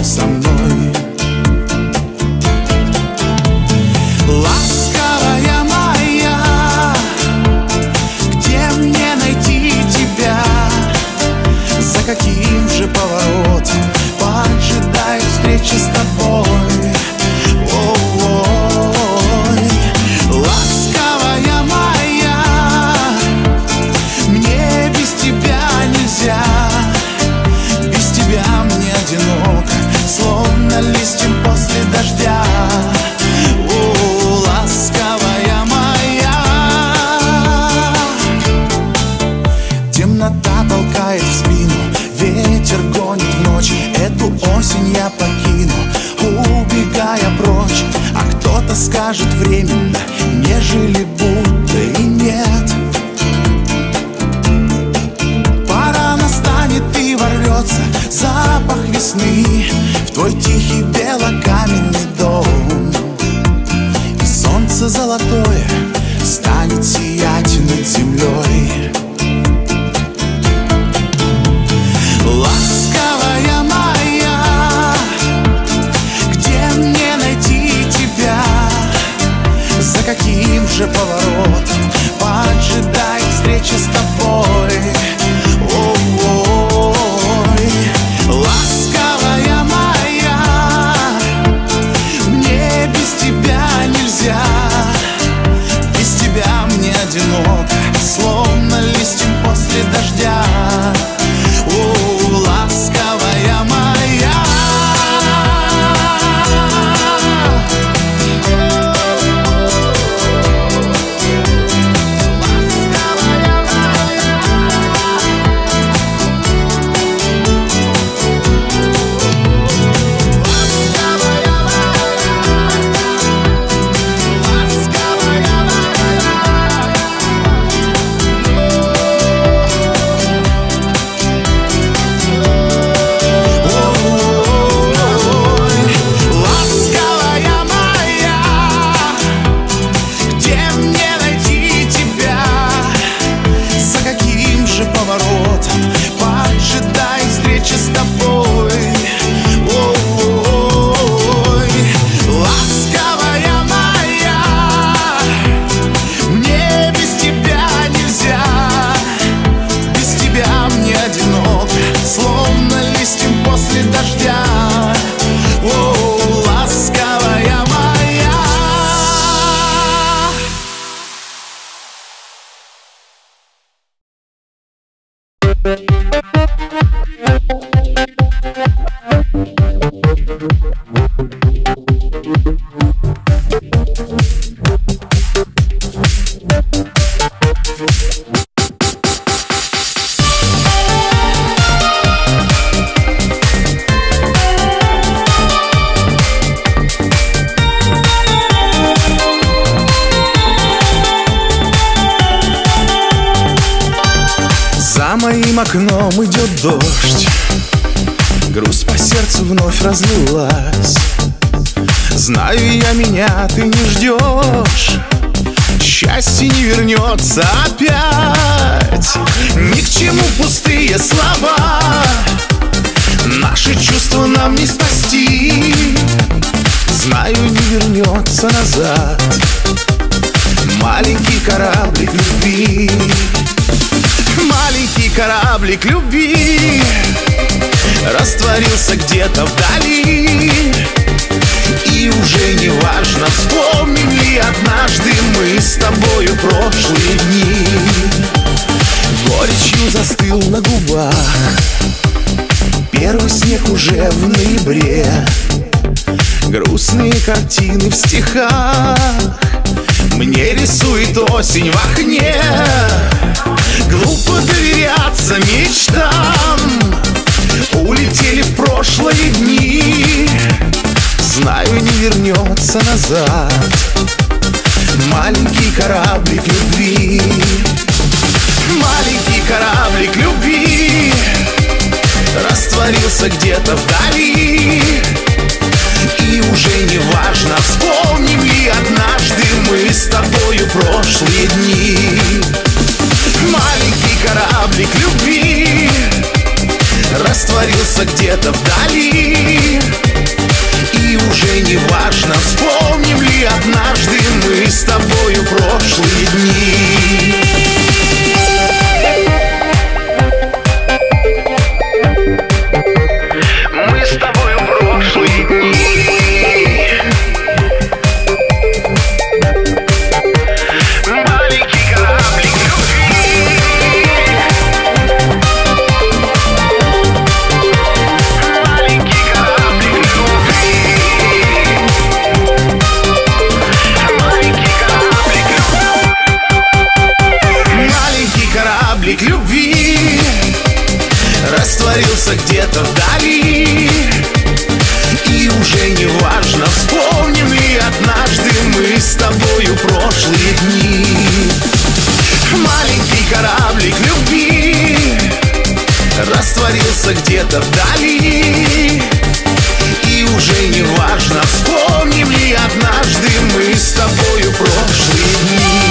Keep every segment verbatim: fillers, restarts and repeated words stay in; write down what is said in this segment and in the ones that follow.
со мной. Ласковая моя, где мне найти тебя? За каким же поворотом поджидает встреча с тобой? Ой, ласковая моя, мне без тебя нельзя. Без тебя мне одиноко, словно листьям после дождя. О, ласковая моя. Темнота толкает в спину, ветер гонит в ночь. Эту осень я покину, убегая прочь. А кто-то скажет временно, нежели будто и нет. Пора настанет и ворвется запах весны в твой тихий белокаменный дом. И солнце золотое станет сиять над землей. Ласковая моя, где мне найти тебя? За каким же поворотом поджидает встреча с тобой? Ой, ласковая моя, мне без тебя нельзя. Без тебя мне одиноко, словно листьям после дождя. О, ласковая моя. За моим окном идет дождь, грусть по сердцу вновь разлилась. Знаю я, меня ты не ждешь, счастье не вернется опять. Ни к чему пустые слова, наши чувства нам не спасти. Знаю, не вернется назад маленький кораблик любви. Маленький кораблик любви растворился где-то вдали. И уже не важно, вспомним ли однажды мы с тобою прошлые дни. Горечью застыл на губах первый снег уже в ноябре. Грустные картины в стихах мне рисует осень в окне. Глупо доверяться мечтам, улетели в прошлые дни. Знаю, не вернется назад маленький кораблик любви. Маленький кораблик любви растворился где-то вдали. И уже не важно, вспомним ли однажды мы с тобою прошлые дни. Маленький кораблик любви растворился где-то вдали. где-то вдали. И уже не важно, вспомним ли однажды мы с тобою прошлые дни.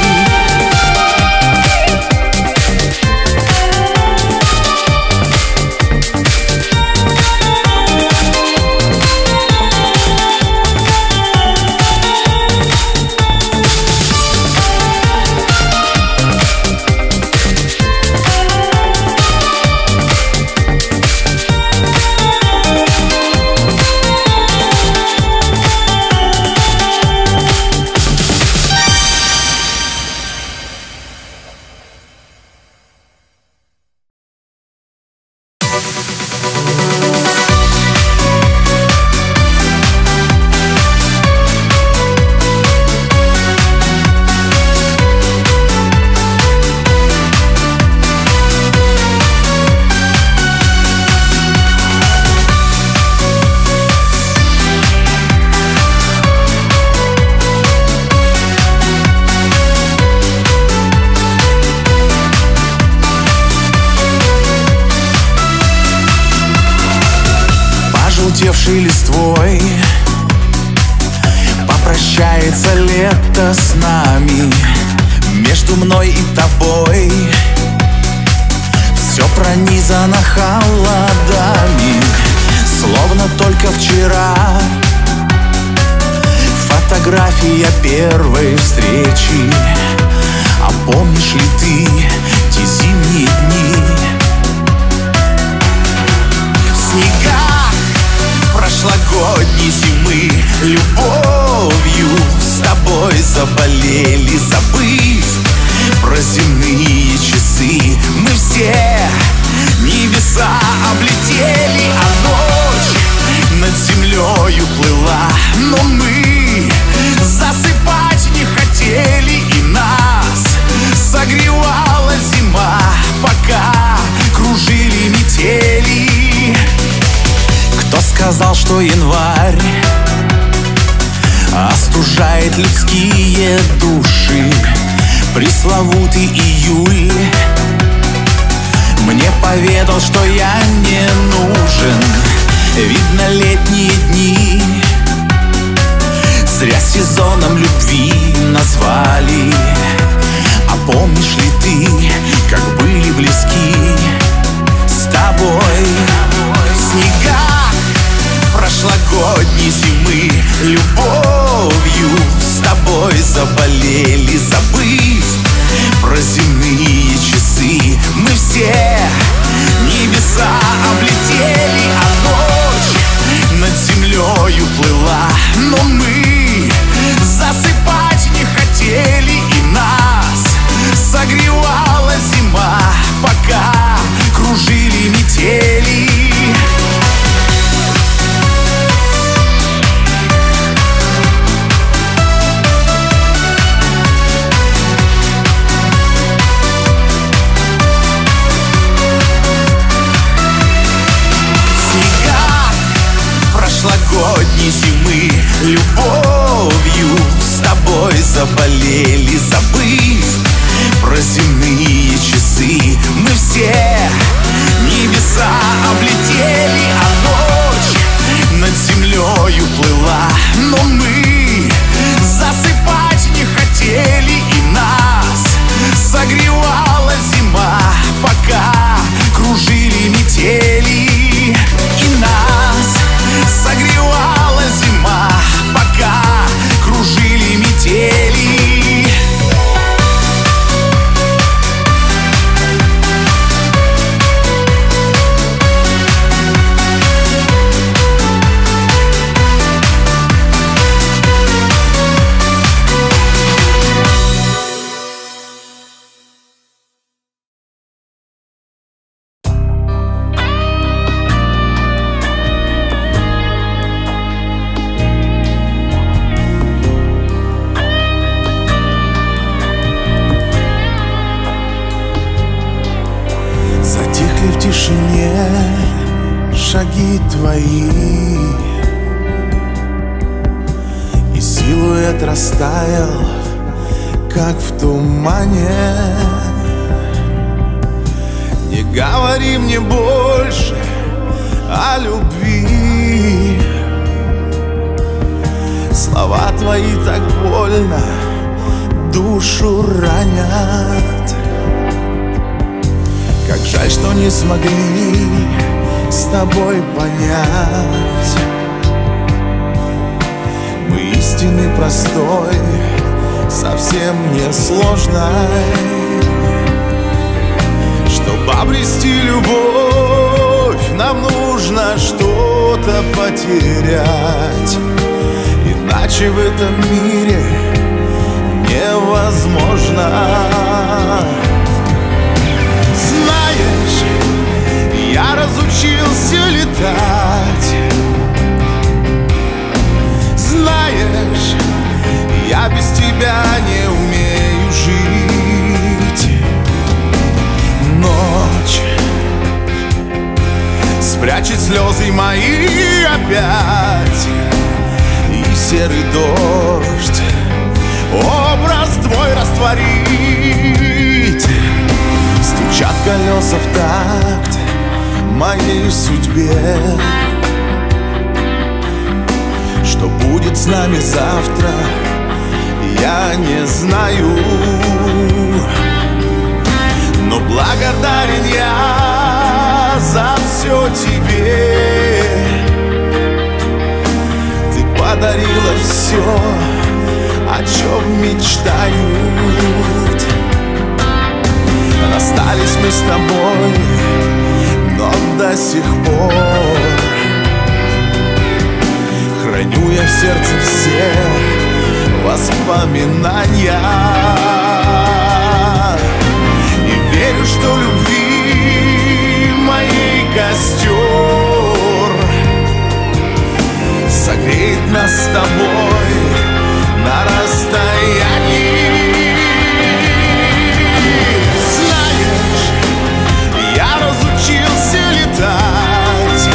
Пожелтевшей листвой попрощается лето с нами. Между мной и тобой все пронизано холодами. Словно только вчера фотография первой встречи. А помнишь ли ты те зимние дни? В снегах прошлогодней зимы любовью с тобой заболели, забыв про земные часы. Мы все небеса облетели, а ночь над землею плыла. Но мы засыпать не хотели, и нас согревала зима, пока кружили метели. Кто сказал, что январь остужает людские души? Пресловутый июль мне поведал, что я не нужен. Видно, летние дни зря сезоном любви назвали. А помнишь ли ты, как были близки с тобой? В снегах прошлогодней зимы любовью с тобой заболели, забыв про земные часы. Мы все небеса облетели, а ночь над землею плыла. Но мы засыпать не хотели, и нас согревала зима, пока кружили метели. Прошлогодней зимы любовью с тобой заболели, забыв про земные часы. Мы все небеса облетели, а ночь над землею плыла. Но мы засыпать не хотели, и нас согревала зима, пока кружили метели. И нас согревала зима, пока кружили метели. В тишине шаги твои, и силуэт растаял, как в тумане. Не говори мне больше о любви. Слова твои так больно душу ранят. Как жаль, что не смогли с тобой понять мы истины простой, совсем не сложной. Чтобы обрести любовь, нам нужно что-то потерять, иначе в этом мире невозможно. Знаешь, я разучился летать. Знаешь, я без тебя не умею жить. Ночь спрячет слезы мои опять, и серый дождь образ твой растворить. Стучат колеса в такт моей судьбе. Что будет с нами завтра, я не знаю, но благодарен я за все тебе. Ты подарила все, о чем мечтают. Расстались мы с тобой, но до сих пор храню я в сердце все воспоминания. И верю, что любви моей костер согреет нас с тобой на расстоянии. Знаешь, я разучился летать.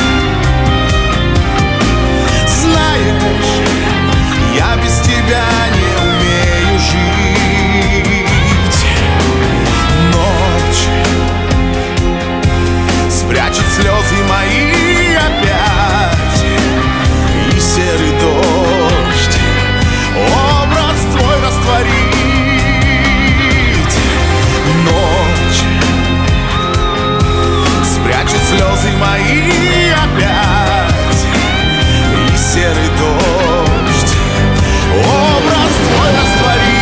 Знаешь, я без тебя не умею жить. Ночь спрячет слезы мои опять, и серый дождь образ твой растворить. Ночь спрячет слезы мои опять, и серый дождь образ твой растворить.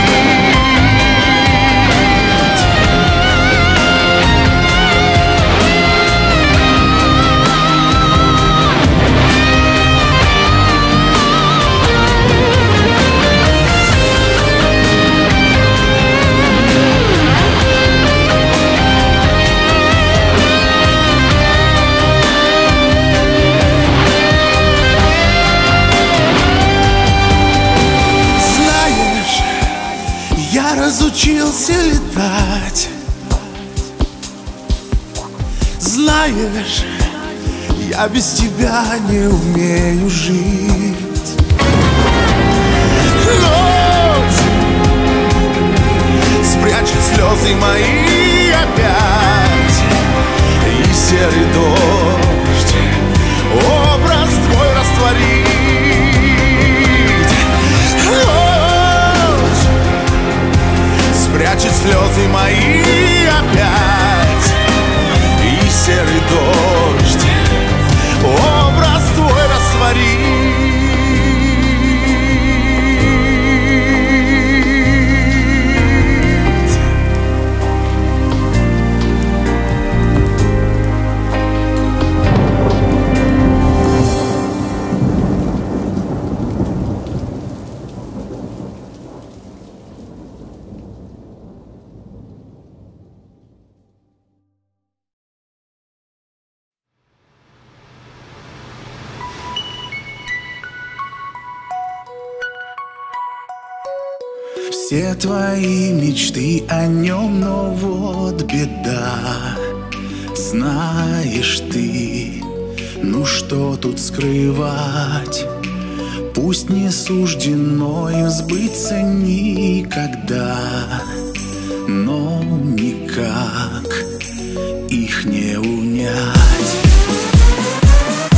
Разучился летать. Знаешь, я без тебя не умею жить. Ночь спрячет слезы мои опять, и серый дождь образ твой растворить. Ночь спрячет слезы мои опять, и серый дождь образ твой растворить. Все твои мечты о нем, но вот беда. Знаешь ты, ну что тут скрывать? Пусть не суждено им сбыться никогда, но никак их не унять.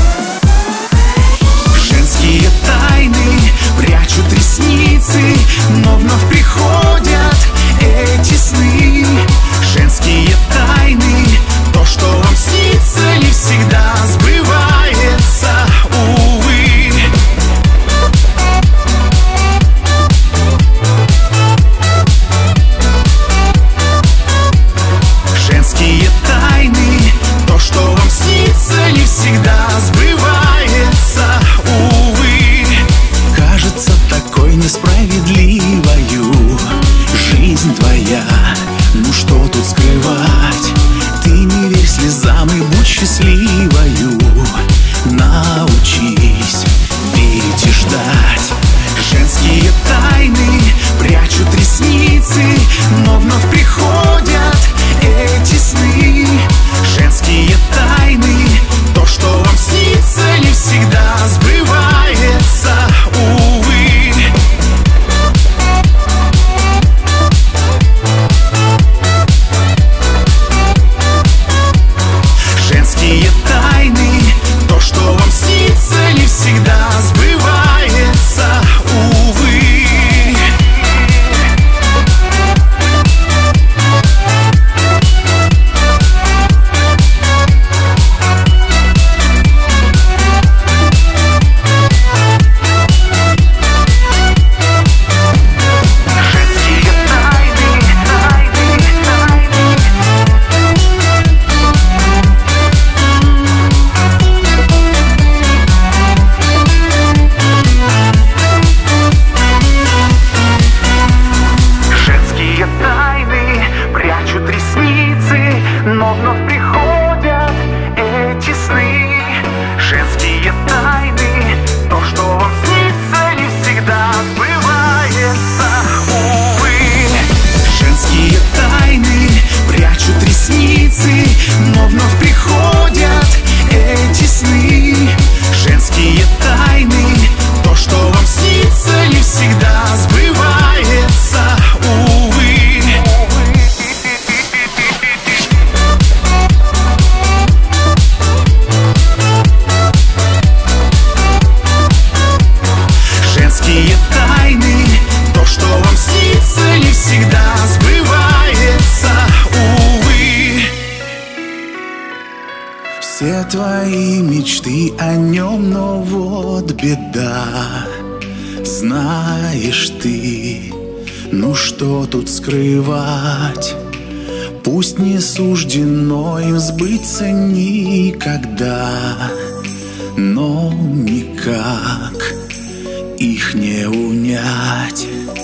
твои мечты о нем, но вот беда. Знаешь ты, ну что тут скрывать? Пусть не суждено им сбыться никогда, но никак их не унять.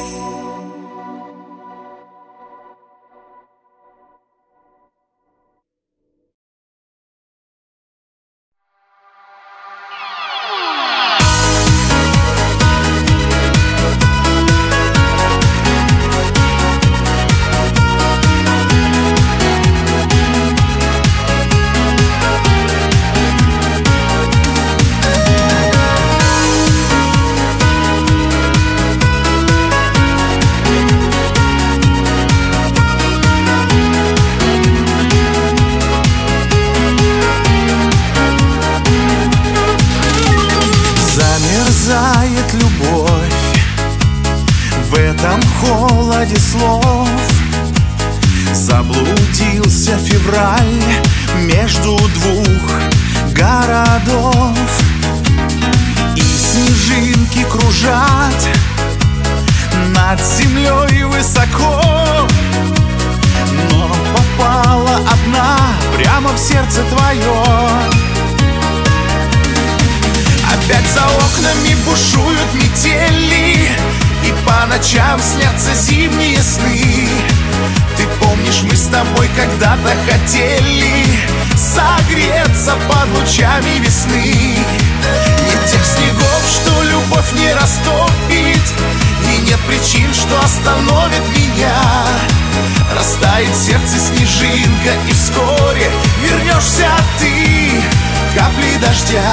Замерзает любовь в этом холоде слов. Заблудился февраль между двух городов, и снежинки кружат над землей высоко. Но попала одна прямо в сердце твое. Опять за окнами бушуют метели, и по ночам снятся зимние сны. Ты помнишь, мы с тобой когда-то хотели согреться под лучами весны. Нет тех снегов, что любовь не растопит, и нет причин, что остановит меня. Растает в сердце снежинка, и вскоре вернешься ты, капли дождя.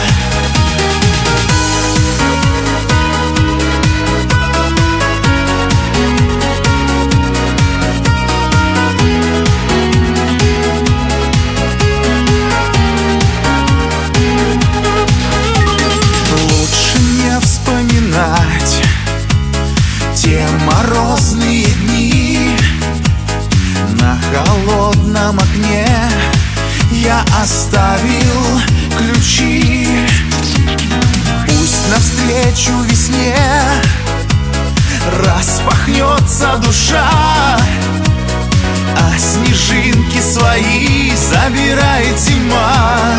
Те морозные дни на холодном окне я оставил ключи. Пусть навстречу весне распахнется душа, а снежинки свои забирает зима.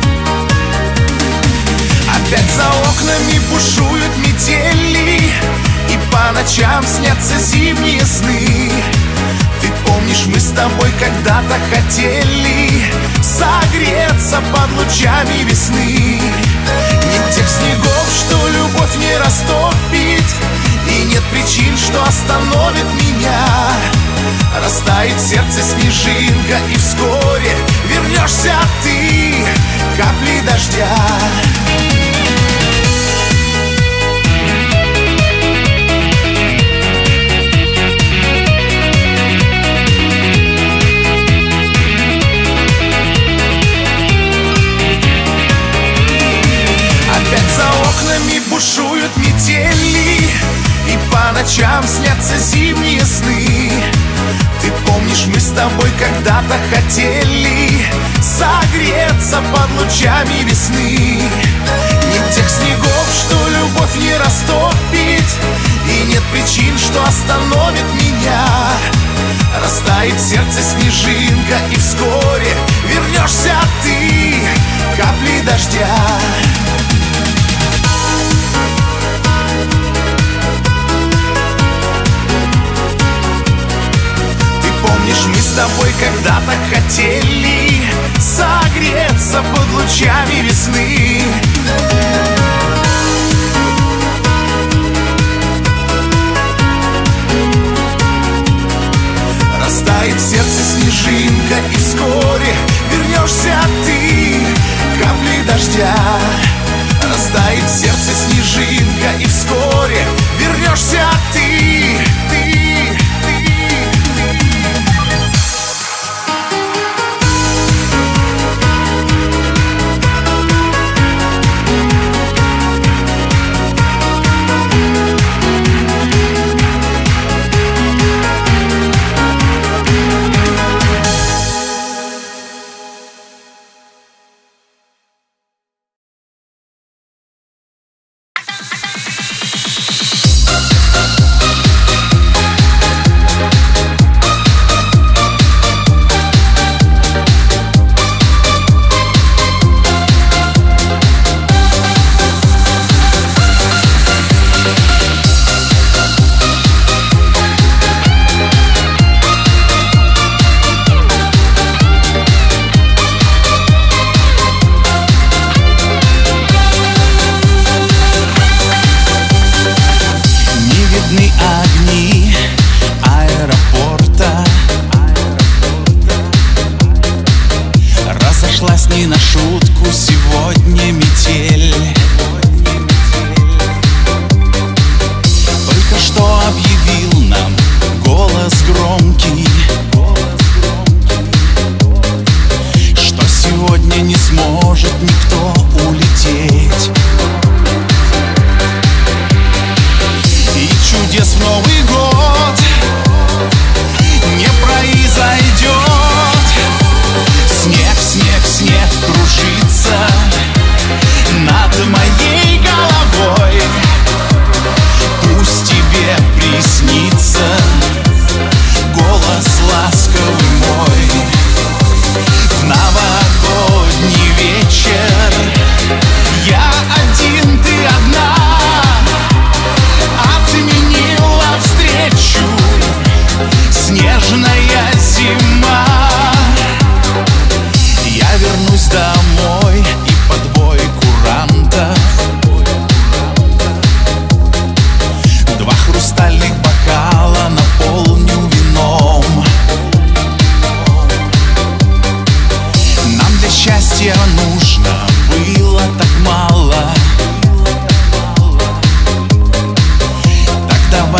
Опять за окнами бушуют метели, и по ночам снятся зимние сны. Ты помнишь, мы с тобой когда-то хотели согреться под лучами весны. Нет тех снегов, что любовь не растопит, и нет причин, что остановит меня. Растает в сердце снежинка, и вскоре вернешься ты, капли дождя. Бушуют метели, и по ночам снятся зимние сны. Ты помнишь, мы с тобой когда-то хотели согреться под лучами весны. Нет тех снегов, что любовь не растопит, и нет причин, что остановит меня. Растает в сердце снежинка, и вскоре вернешься ты, капли дождя. Помнишь, мы с тобой когда-то хотели согреться под лучами весны. Растает в сердце снежинка, и вскоре вернешься ты, капли дождя. Растает в сердце снежинка, и вскоре вернешься ты, ты.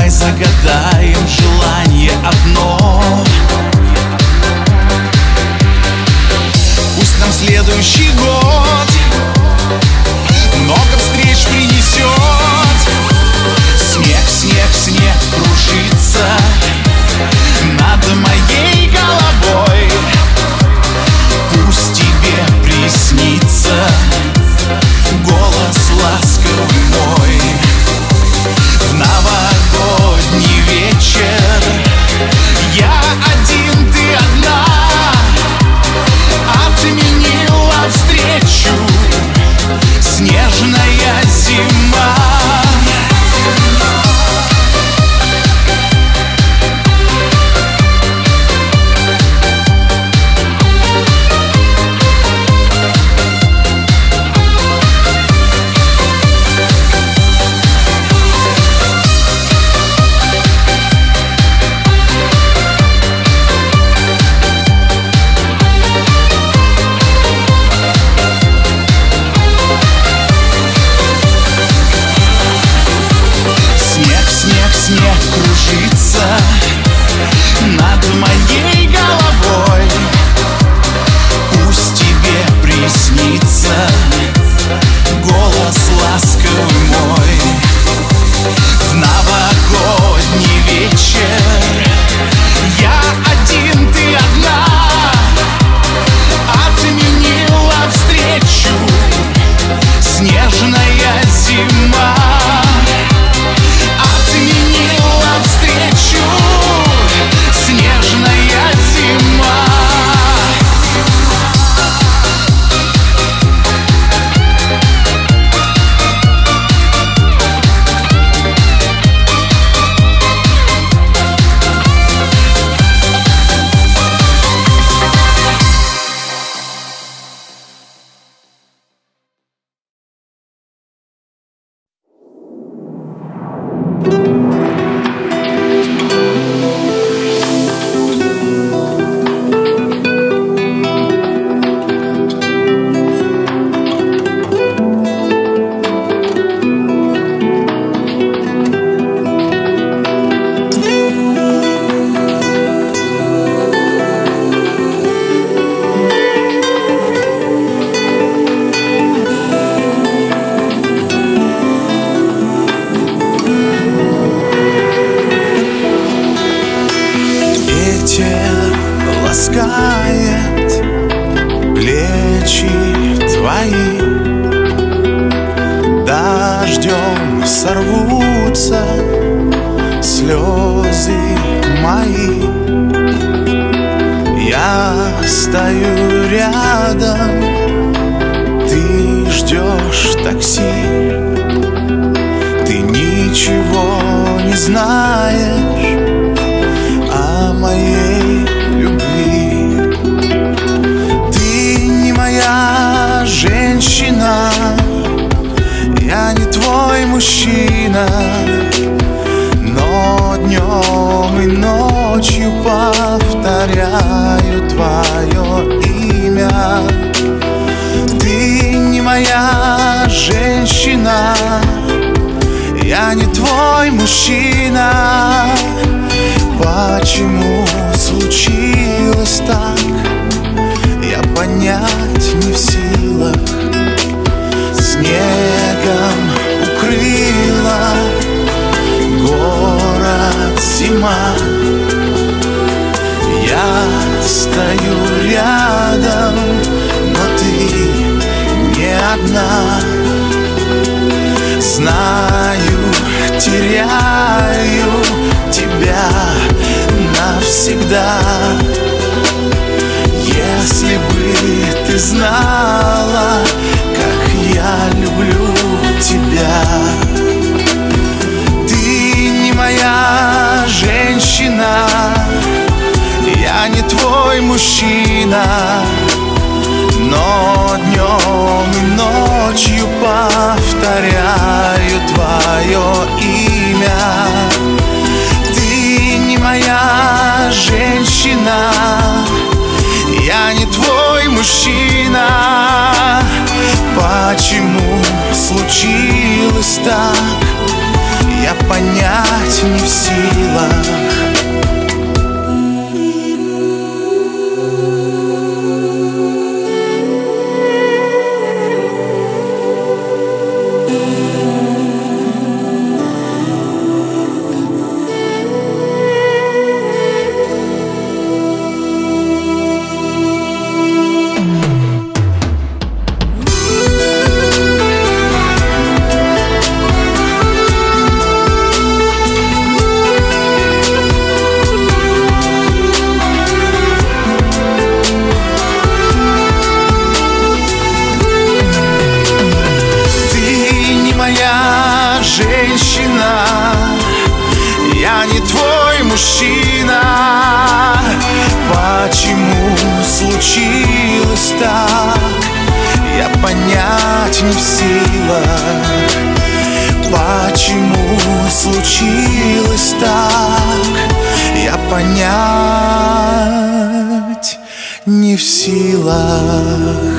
Давай загадаем желание одно. Пусть нам следующий год много встреч принесет. Снег, снег, снег кружится над моей головой. Пусть тебе приснится голос ласковый мой. В новогодний вечер я один, ты одна. Отменила встречу снежная зима. Снег кружится над моей головой. Пусть тебе приснится голос ласковый мой. В новогодний вечер я один, ты одна. Отменила встречу снежная зима. Отменила встречу снежная зима. Ласкает плечи твои, дождем сорвутся слезы мои. Я стою рядом, ты ждешь такси. Ты ничего не знаешь о моей любви. Ты не моя женщина, я не твой мужчина, но днем и ночью повторяю твое имя. Ты не моя женщина, я не твой мужчина. Почему случилось так, я понять не в силах. Снегом укрыла город зима. Я стою рядом, но ты не одна. Знаю, теряю тебя навсегда. Если бы ты знала, как я люблю тебя. Ты не моя женщина, я не твой мужчина, но днем и ночью повторяю твое имя. Ты не моя женщина, я не твой мужчина. Почему случилось так, я понять не в силах. Женщина, я не твой мужчина. Почему случилось так, я понять не в силах. Почему случилось так, я понять не в силах.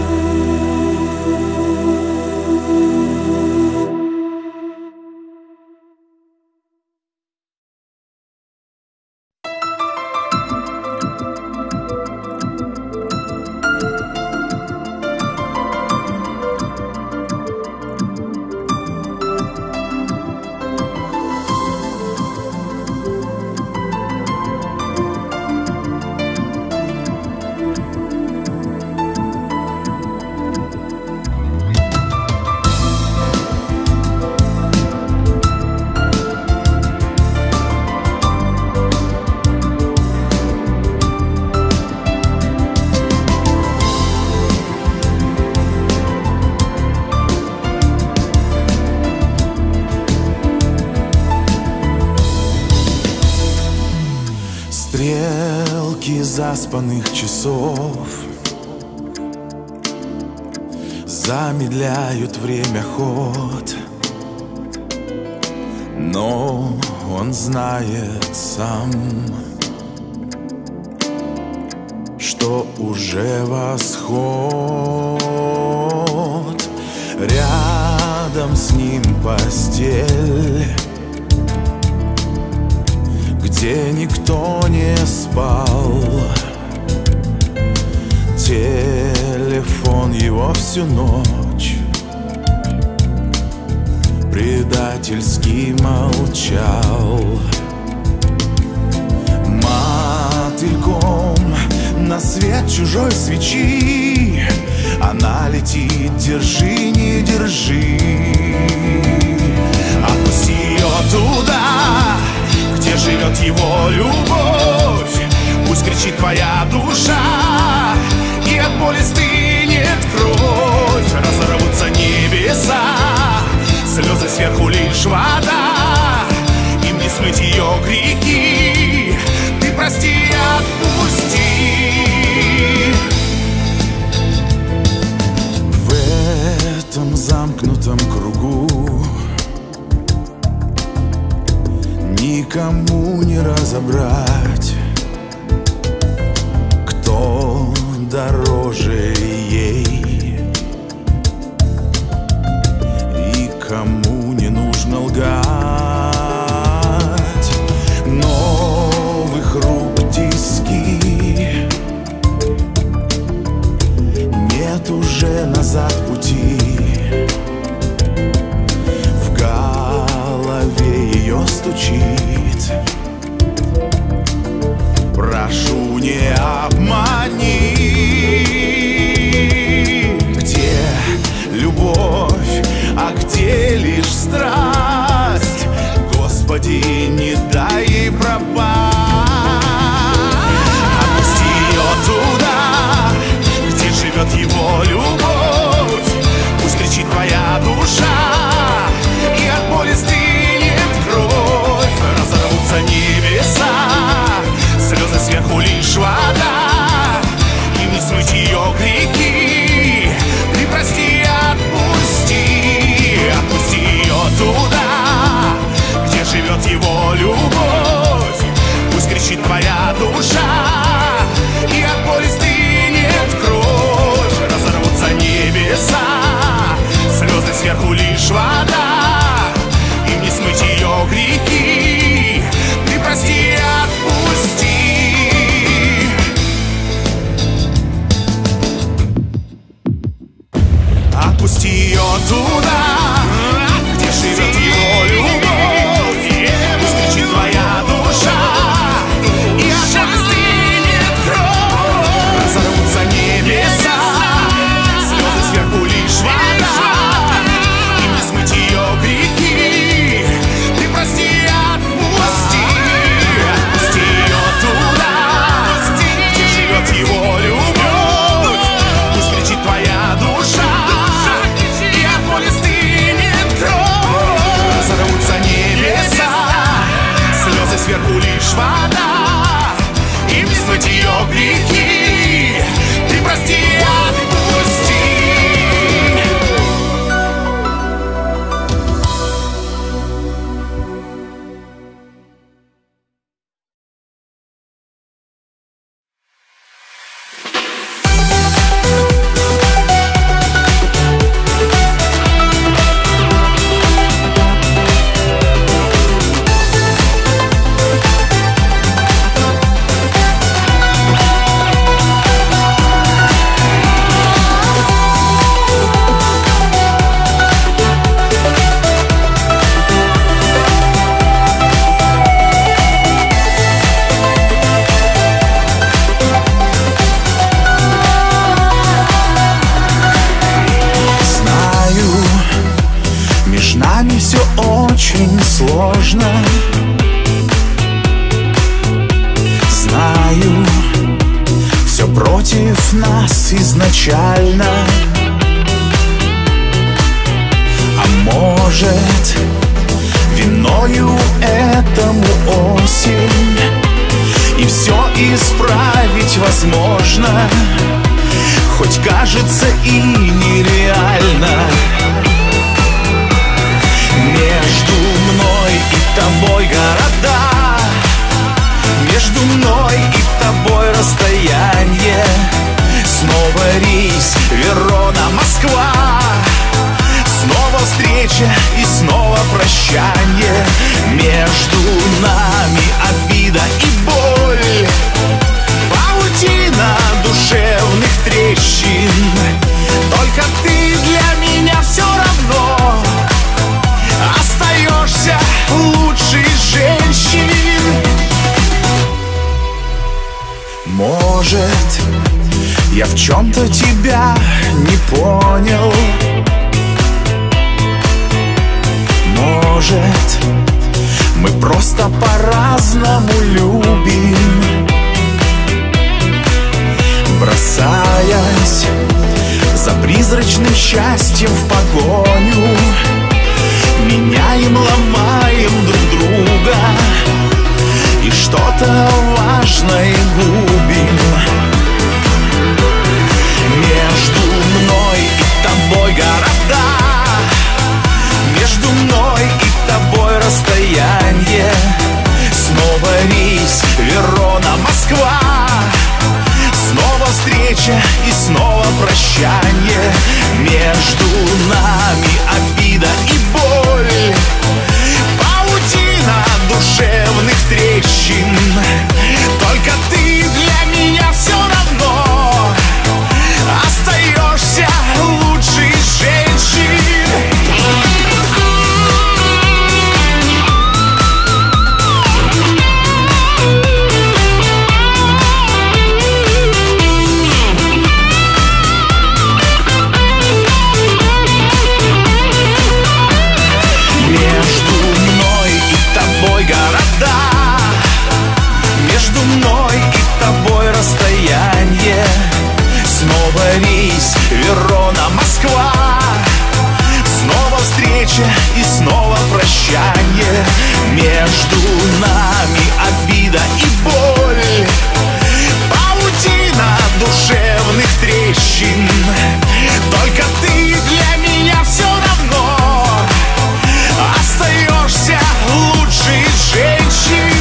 Стрелки заспанных часов замедляют время ход, но он знает сам, что уже восход. Рядом с ним постель, где никто не спал. Телефон его всю ночь предательски молчал. Мотыльком на свет чужой свечи она летит, держи, не держи. Отпусти ее туда, где живет его любовь. Пусть кричит твоя душа, и от боли стынет кровь. Разорвутся небеса, слезы сверху лишь вода. Им не смыть ее грехи, ты прости и отпусти. В этом замкнутом кругу никому не разобрать, кто дороже ей и кому не нужно лгать. Новых рук тиски, нет уже назад пути. В голове ее стучит: прошу, не обмани. Где любовь, а где лишь нами все очень сложно. Знаю, все против нас изначально. А может, виною этому осень, и все исправить возможно, хоть кажется и нереально. Между мной и тобой города, между мной и тобой расстояние. Снова рейс Верона, Москва, снова встреча и снова прощание. Между нами обида и боль, паутина душевных трещин. Только ты для меня все равно остаешься лучшей женщин. Может, я в чем-то тебя не понял. Может, мы просто по-разному любим, бросаясь за призрачным счастьем в погоню. Меняем, ломаем друг друга и что-то важное губим. Между мной и тобой города, между мной и тобой расстояние. Снова рейс Верона, Москва, снова встреча и снова прощание. Между нами обида и боль, паутина душевных трещин. Только ты для меня все равно остаешься лучшей женщин. Между мной и тобой расстояние. Снова рейс Верона, Москва, снова встреча и снова прощание. Между нами обида и боль, паутина душевных трещин. Только ты для меня все равно остаешься лучшей женщин.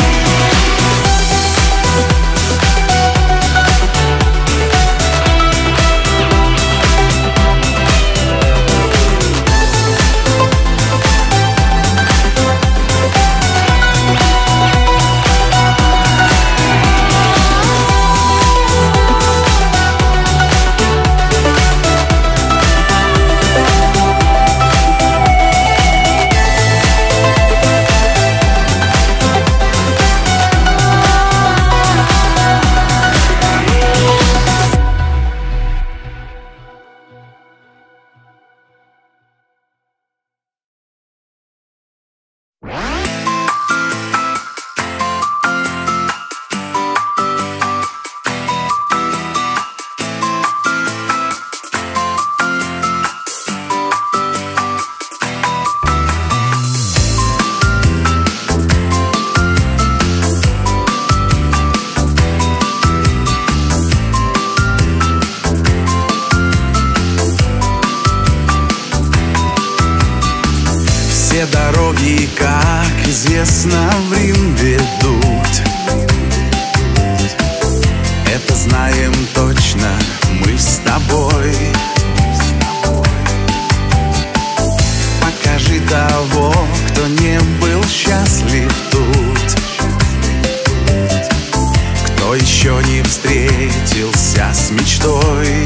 Все дороги, как известно, в Рим ведут. Это знаем точно мы с тобой. Покажи того, кто не был счастлив тут, кто еще не встретился с мечтой.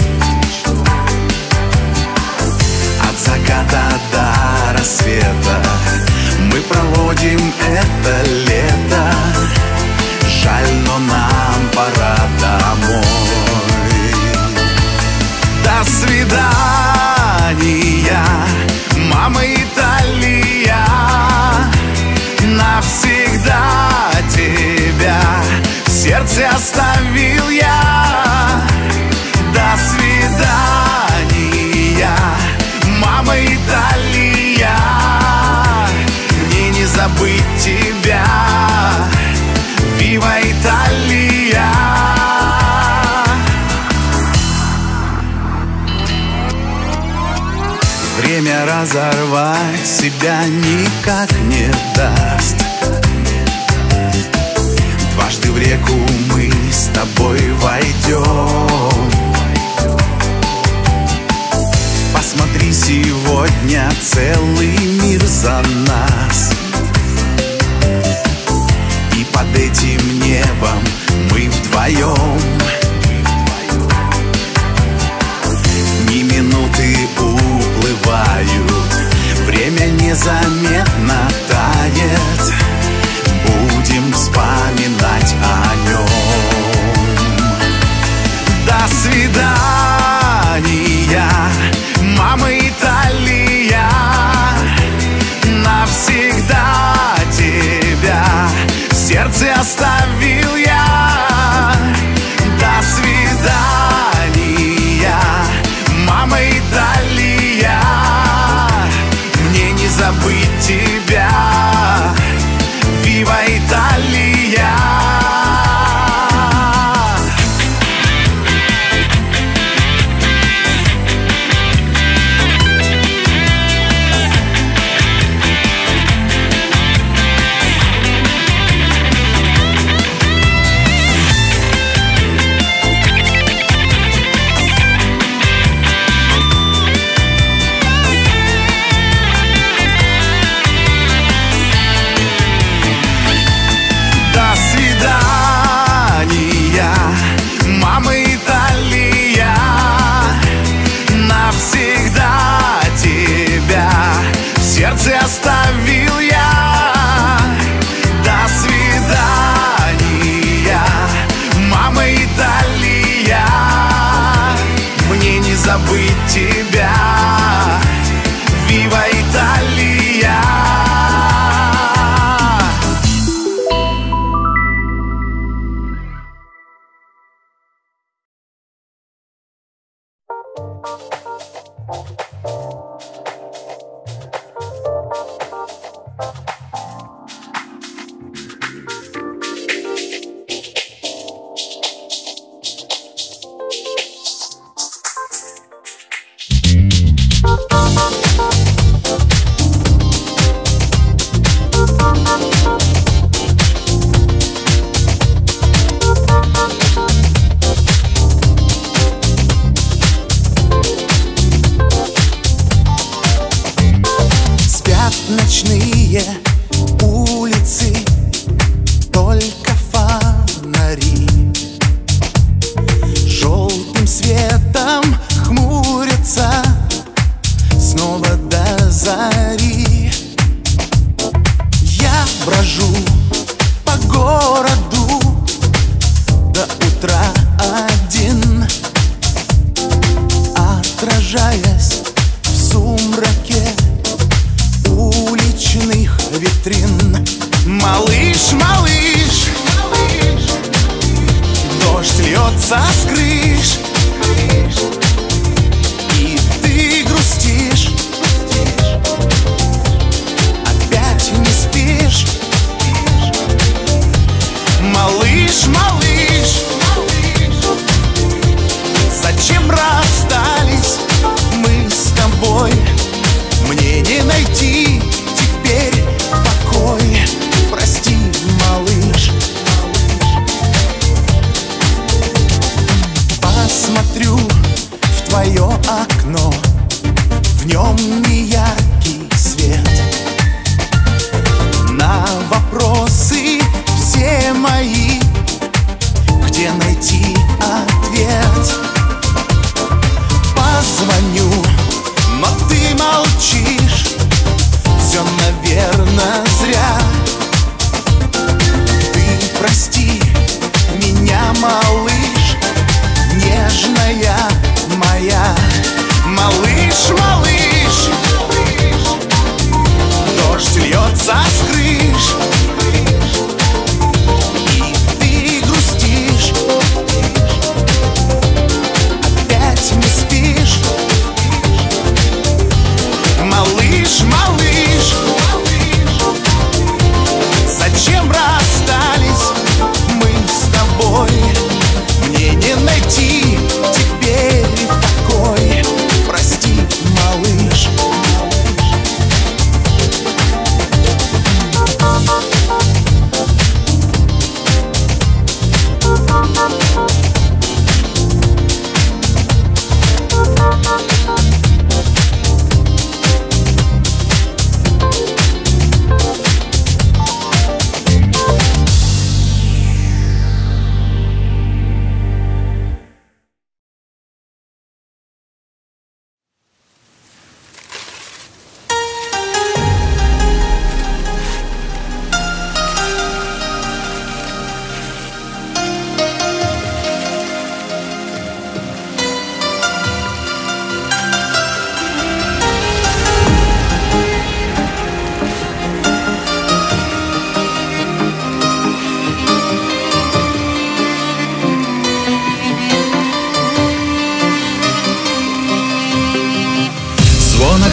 От заката до рассвета мы проводим это лето. Жаль, но нам пора домой. До свидания, мама и сорвать себя никак не даст. Дважды в реку мы с тобой войдем. Посмотри, сегодня целый мир за нас, и под этим небом мы вдвоем. Ни минуты уплывают, время незаметно тает. Будем вспоминать о нем. До свидания, мама Италия, навсегда тебя в сердце оставил я. До свидания, мама Италия, мне не забыть тебя. Вива Италия! Сердце оставил я. До свидания, мама Италия, мне не забыть тебя. Вива Италия! Ночные улицы, только фонари желтым светом хмурятся снова до зари. Я брожу по городу до утра один, отражаясь в сумраке уличных витрин. Малыш, малыш, дождь льется с крыш, и ты грустишь, опять не спишь. Малыш, малыш, зачем расстались мы с тобой? Мне не найти теперь покой. Прости, малыш. По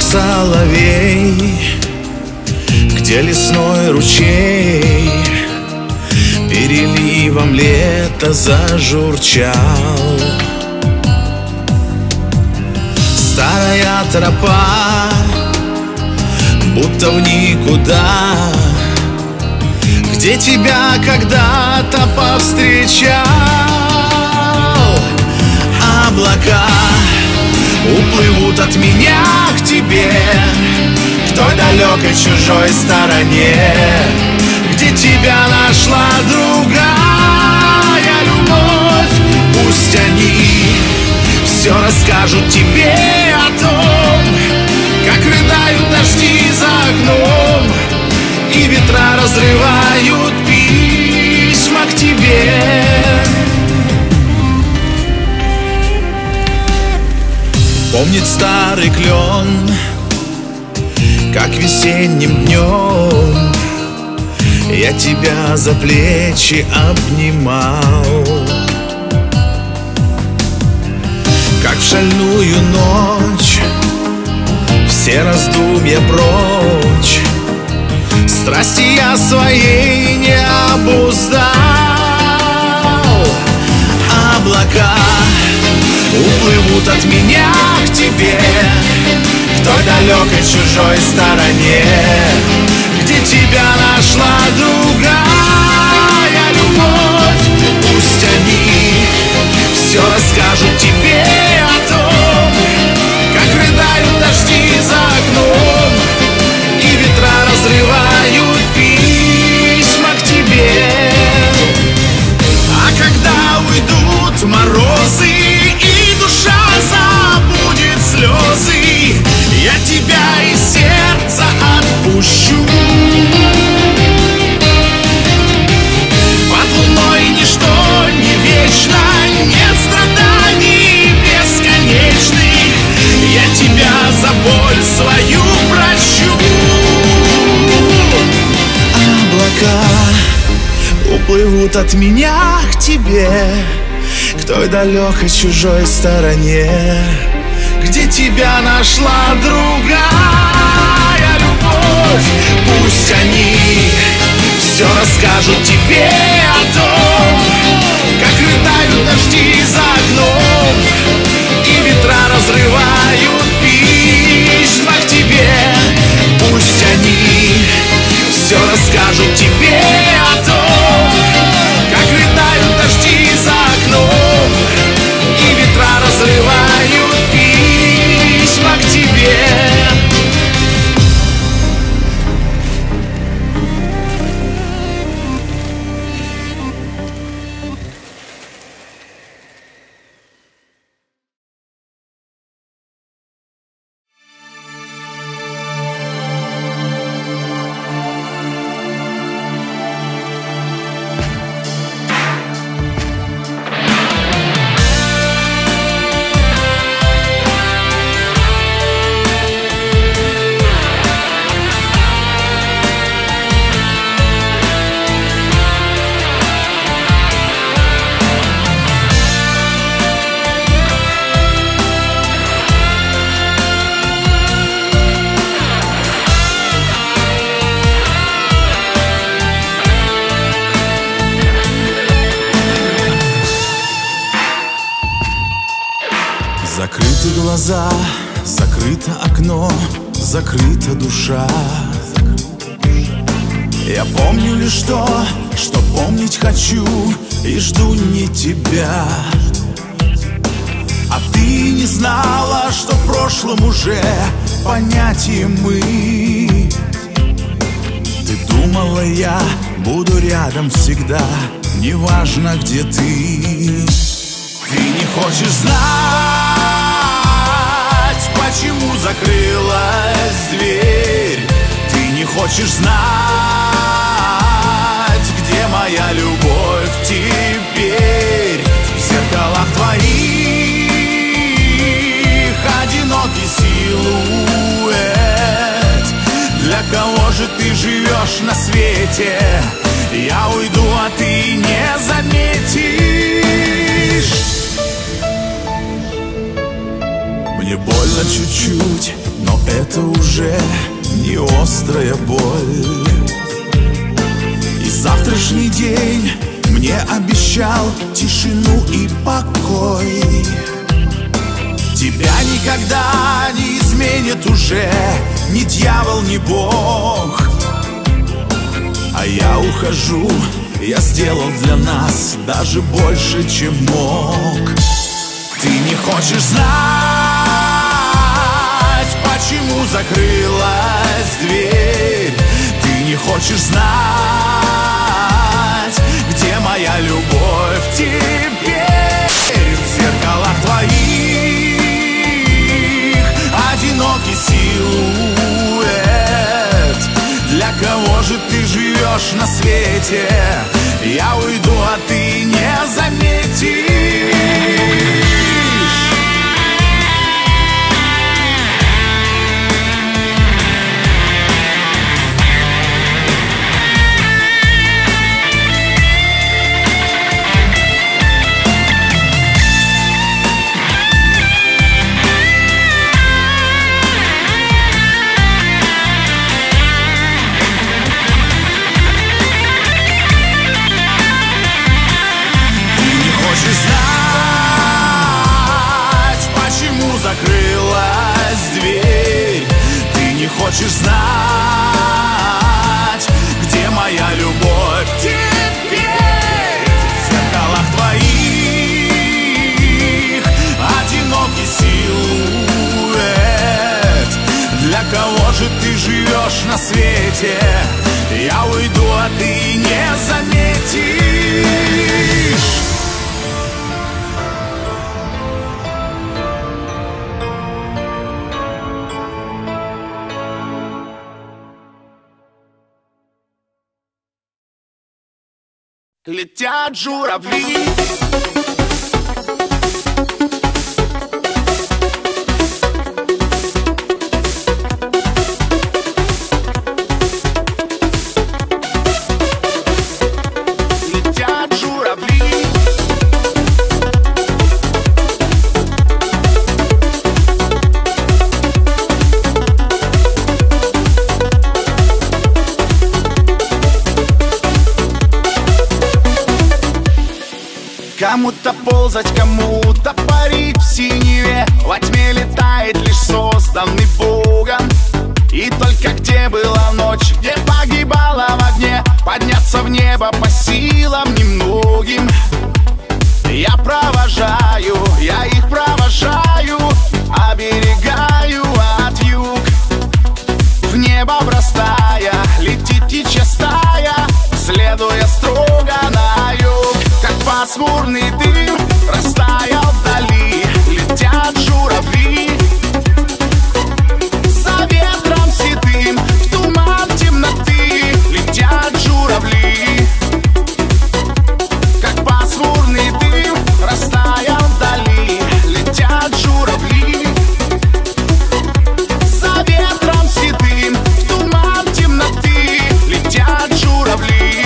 соловей, где лесной ручей переливом лета зажурчал. Старая тропа, будто в никуда, где тебя когда-то повстречал. Облака уплывут от меня к тебе, к той далекой чужой стороне, где тебя нашла другая любовь. Пусть они все расскажут тебе о том, как рыдают дожди за окном, и ветра разрывают письма к тебе. Помнит старый клен, как весенним днем я тебя за плечи обнимал, как в шальную ночь все раздумья прочь, страсти я своей не обуздал. Облака уплывут от меня к тебе, к той далекой чужой стороне, где тебя нашла другая любовь. Пусть они все расскажут тебе о том, как рыдают дожди за окном, и ветра разрывают письма к тебе. А когда уйдут морозы и душа забудет слезы, я тебя из сердца отпущу. Под луной ничто не вечно, нет страданий бесконечных, я тебя за боль свою прощу. Облака уплывут от меня к тебе, к той далекой чужой стороне, где тебя нашла другая любовь. Пусть они все расскажут тебе о том, как рыдают дожди за окном, и ветра разрывают письма к тебе. Пусть они все расскажут тебе о том, как рыдают дожди за окном, и ветра разрывают письма к тебе. Закрыты глаза, закрыто окно, закрыта душа. Я помню лишь то, что помнить хочу, и жду не тебя. А ты не знала, что в прошлом уже понятие мы. Ты думала, я буду рядом всегда, неважно, где ты. Ты не хочешь знать, почему закрылась дверь. Ты не хочешь знать, где моя любовь теперь. В зеркалах твоих одинокий силуэт. Для кого же ты живешь на свете? Я уйду, а ты не заметишь. Мне больно чуть-чуть, но это уже не острая боль. И завтрашний день мне обещал тишину и покой. Тебя никогда не изменит уже ни дьявол, ни Бог. А я ухожу, я сделал для нас даже больше, чем мог. Ты не хочешь знать, почему закрылась дверь. Ты не хочешь знать, где моя любовь теперь. В зеркалах твоих одинокий силуэт. Для кого же ты живешь на свете? Я уйду, а ты не заметишь. Закрылась дверь. Ты не хочешь знать, где моя любовь теперь. В зеркалах твоих одинокий силуэт. Для кого же ты живешь на свете? Я уйду, а ты не заметишь. Летят журавли. Летят журавли. Кому-то ползать, кому-то парить в синеве. Во тьме летает лишь созданный Богом. И только где была ночь, где погибала в огне, подняться в небо по силам немногим. Я провожаю, я их провожаю, оберегаю от юг. В небо бросая, летит птичья стая, следуя строго на юг. Как пасмурный дым растаял вдали, летят журавли. За ветром седым в туман темноты летят журавли. Как пасмурный дым растаял вдали, летят журавли. За ветром седым в туман темноты летят журавли.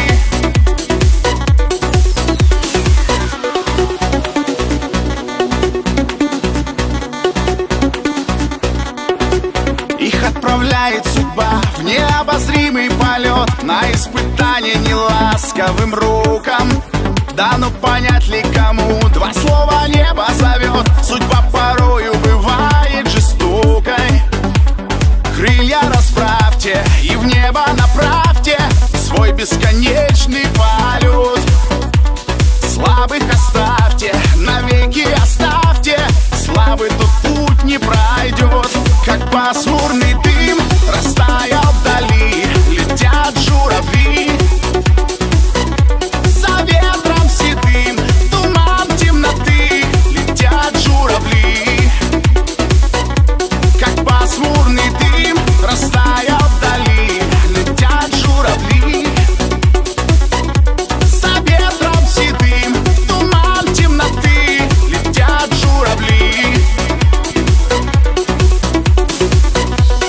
Отправляет судьба в необозримый полет, на испытание неласковым рукам. Да ну понять ли кому, два слова небо зовет. Судьба порою бывает жестокой. Крылья расправьте и в небо направьте свой бесконечный полет. Слабых оставьте, навеки оставьте, слабый тот путь не пройдет. Как пасмурный дым растаял вдали, летят журавли. За ветром седым в туман темноты летят журавли. Как пасмурный дым растаял вдали, летят журавли. За ветром седым в туман темноты летят журавли.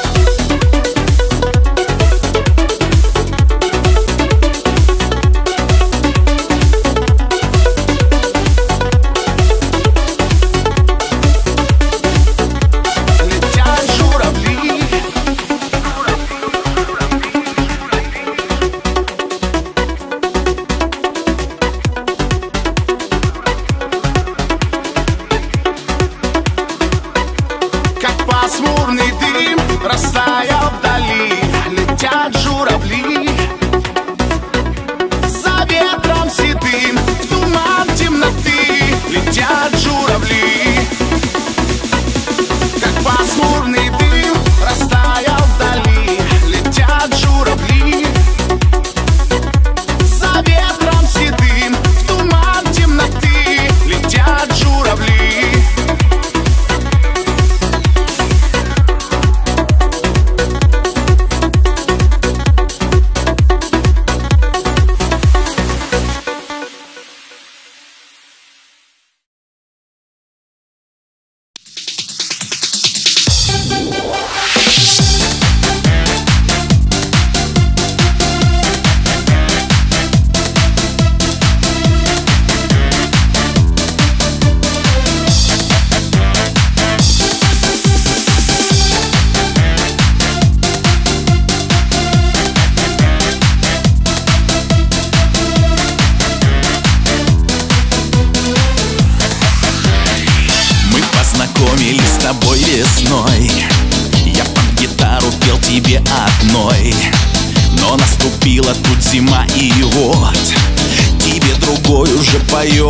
Была тут зима, и вот тебе другой уже поет.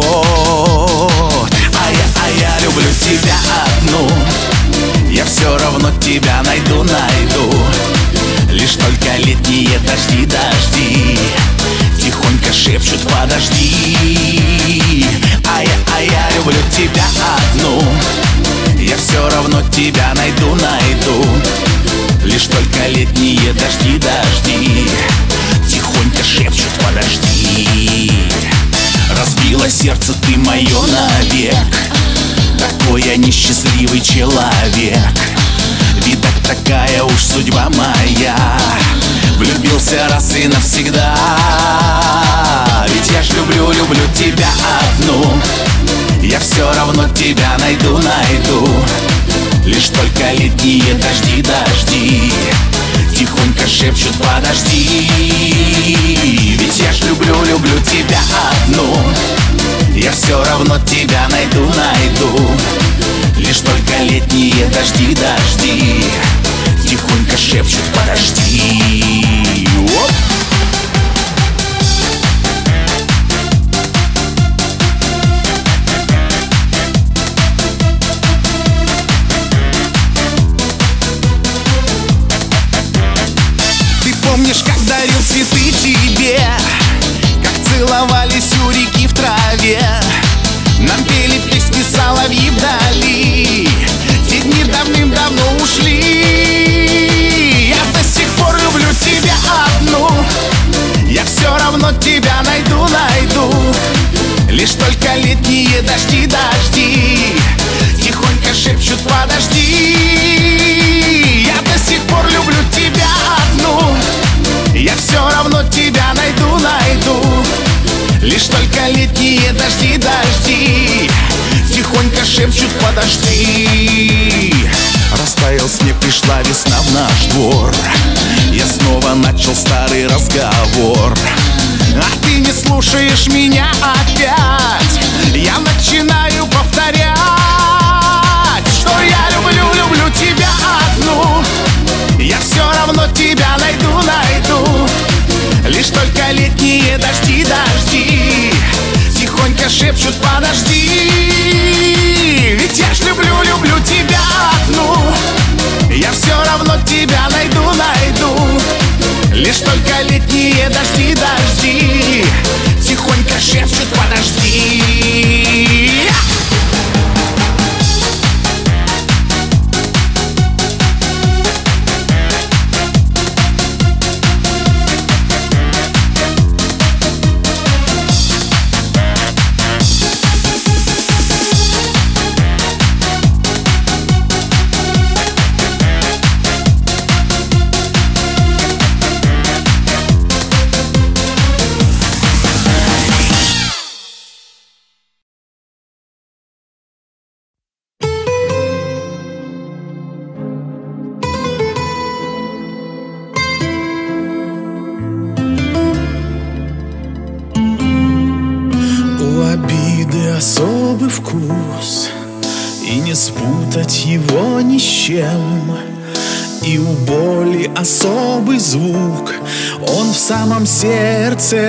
А я, а я люблю тебя одну, я все равно тебя найду, найду. Лишь только летние дожди, дожди тихонько шепчут: подожди. А я, а я люблю тебя одну, я все равно тебя найду, найду. Лишь только летние дожди, дожди тихонько шепчут: подожди. Разбила сердце ты мое навек, такой я несчастливый человек. Видать, такая уж судьба моя, влюбился раз и навсегда. Ведь я ж люблю, люблю тебя одну, я все равно тебя найду, найду. Lишь только летние дожди, дожди тихонько шепчут: подожди. Ведь я ж люблю, люблю тебя одну, я все равно тебя найду, найду. Лишь только летние дожди, дожди тихонько шепчут: подожди. Оп! Помнишь, как дарил цветы тебе, как целовались у реки в траве, нам пели песни соловьи вдали. Те дни давным-давно ушли. Я до сих пор люблю тебя одну, я все равно тебя найду, найду. Лишь только летние дожди, дожди тихонько шепчут: подожди. Я до сих пор люблю тебя одну, я все равно тебя найду, найду. Лишь только летние дожди, дожди тихонько шепчут: подожди. Растаял снег, пришла весна в наш двор, я снова начал старый разговор. А ты не слушаешь меня опять, я начинаю повторять, что я люблю, люблю тебя одну, я все равно тебя найду, найду. Лишь только летние дожди, дожди тихонько шепчут: подожди. Ведь я ж люблю, люблю тебя одну, я все равно тебя найду, найду. Лишь только летние дожди, дожди тихонько шепчут: подожди. Особый вкус, и не спутать его ни с чем. И у боли особый звук, он в самом сердце.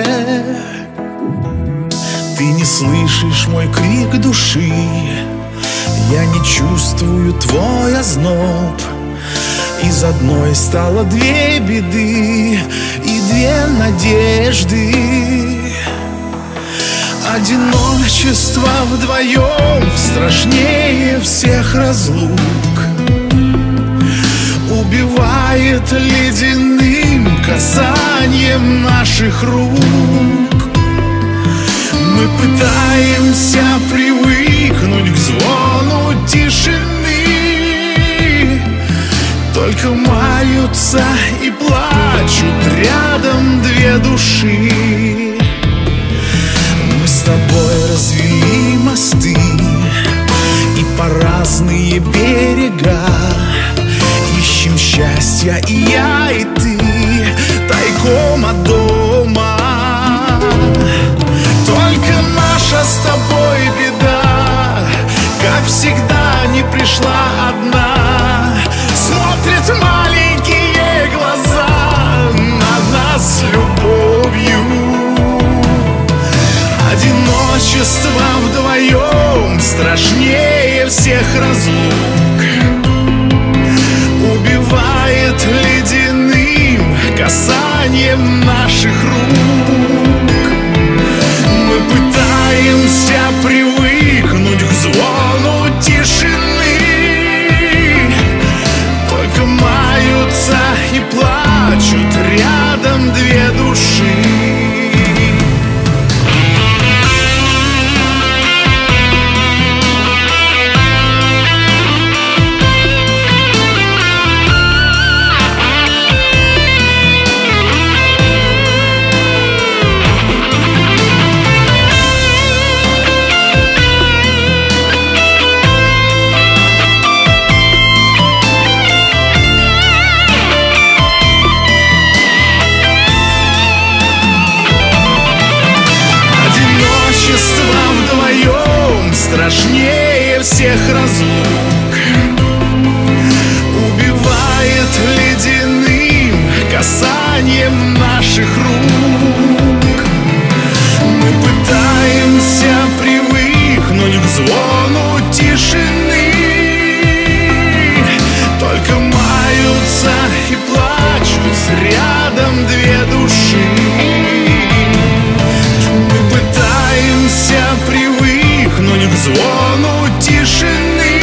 Ты не слышишь мой крик души, я не чувствую твой озноб. Из одной стало две беды и две надежды. Одиночество вдвоем страшнее всех разлук, убивает ледяным касанием наших рук. Мы пытаемся привыкнуть к звону тишины, только маются и плачут рядом две души. С тобой развели мосты и по разные берега ищем счастья и я, и ты, тайком от дома. Только наша с тобой беда, как всегда, не пришла одна. Смотрят маленькие глаза на нас с любовью. дыханием наших рук. Мы пытаемся привыкнуть к звону тишины, только маются и плачут рядом две души. Мы пытаемся привыкнуть к звону тишины,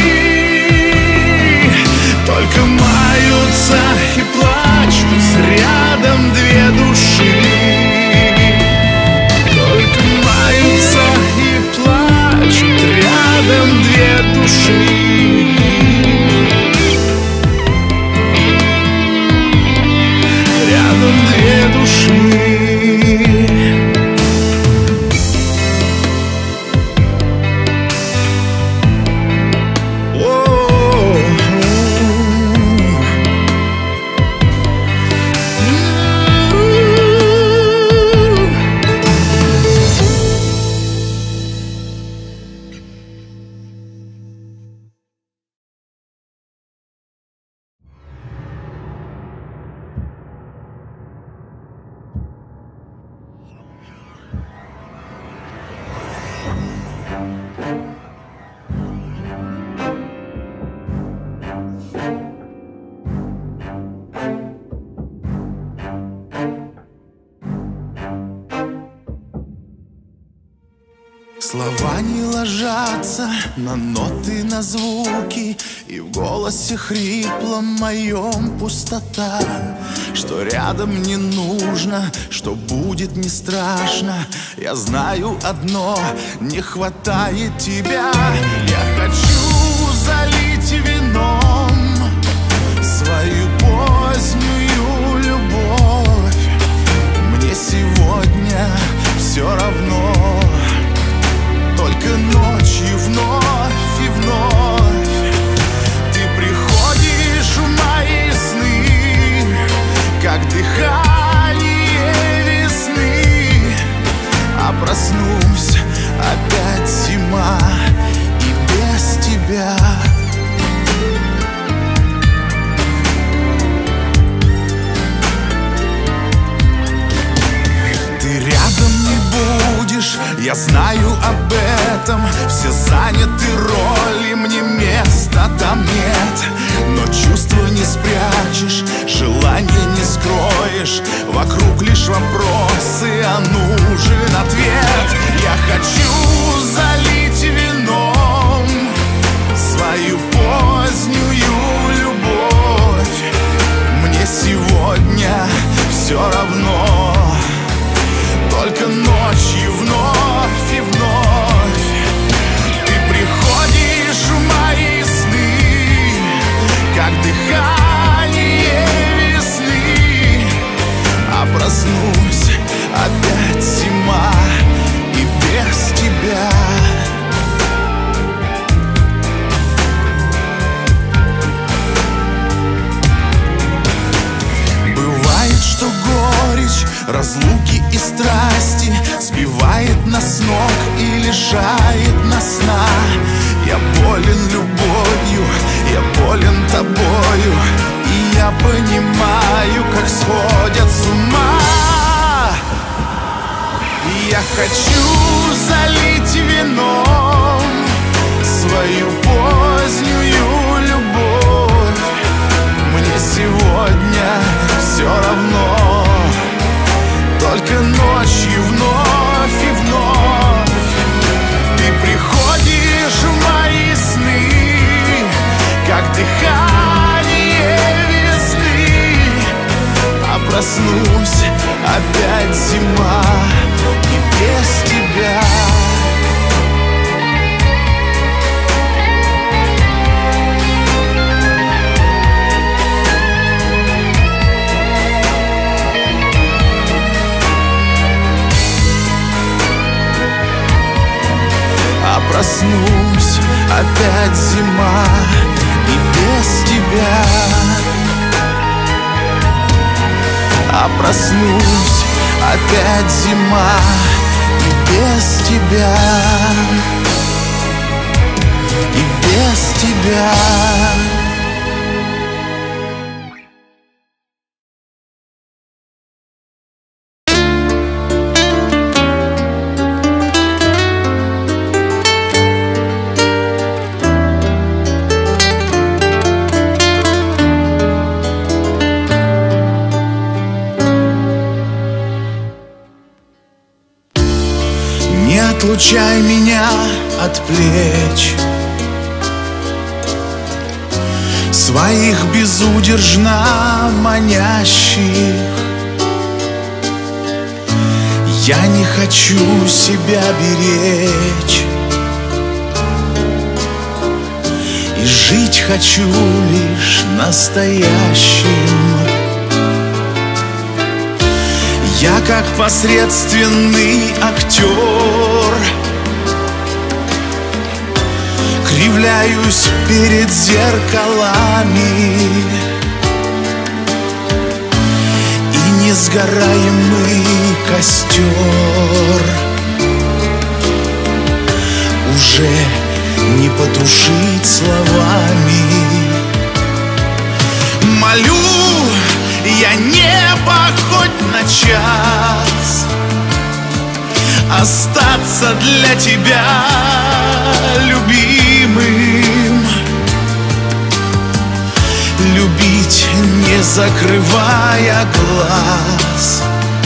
только маются и плачут рядом две души. Только маются и плачут рядом две души. Рядом две души. Слова не ложатся на ноты, на звуки, и в голосе хриплом моем пустота. Что рядом не нужно, что будет не страшно. Я знаю одно, не хватает тебя. Я хочу залить вином свою позднюю любовь. Мне сегодня все равно, только ночью вновь и вновь ты приходишь в мои сны, как дыхание весны. А проснусь, опять зима, и без тебя. Ты рядом не будешь, я знаю об этом. Все заняты роли, мне места там нет. Но чувства не спрячешь, желания не скроешь. Вокруг лишь вопросы, а нужен ответ. Я хочу залить вином свою позднюю любовь. Мне сегодня все равно, только ночью вновь и вновь ты приходишь в мои сны, как дыхание весны. А проснусь, опять зима, и без тебя. Бывает, что горечь разлуки и страсти сбивает нас с ног и лишает нас сна. Я болен любовью, я болен тобою, и я понимаю, как сходят с ума. Я хочу залить вином свою позднюю любовь. Мне сегодня все равно, только ночью вновь и вновь ты приходишь в мои сны, как дыхание весны. А проснусь, опять зима, и без тебя. А проснусь, опять зима, и без тебя. А проснусь, опять зима, и без тебя. И без тебя. отлучай меня от плеч своих безудержно манящих. Я не хочу себя беречь, и жить хочу лишь настоящим. Я как посредственный актер кривляюсь перед зеркалами, и несгораемый костер уже не потушить словами. Молю я небо хоть на час остаться для тебя любимым, любить не закрывая глаз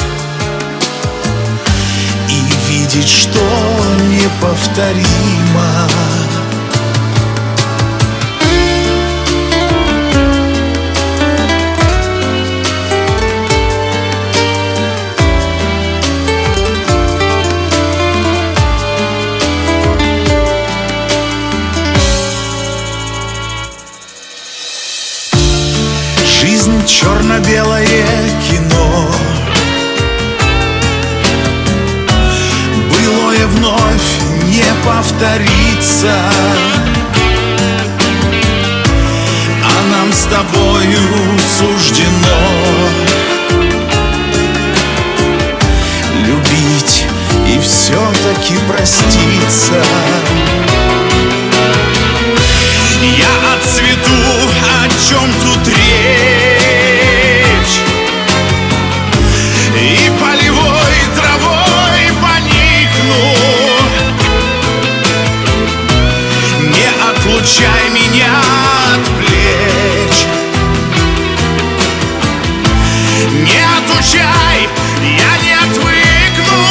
и видеть, что неповторимо. Жизнь черно-белое кино, былое вновь не повторится, а нам с тобою суждено любить и все-таки проститься. Я отцвету, о чем тут речь, и полевой травой поникну. Не отлучай меня от плеч, не отучай, я не отвыкну.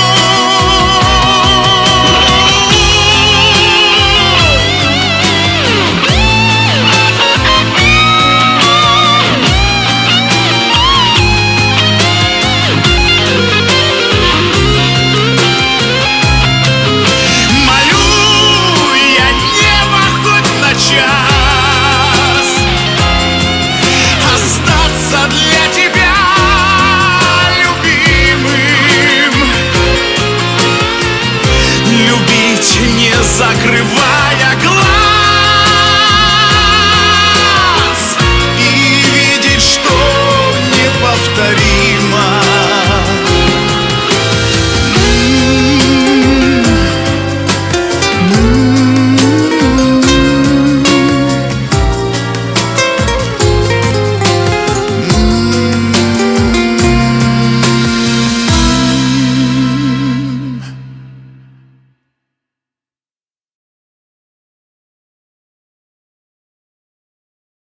Закрывай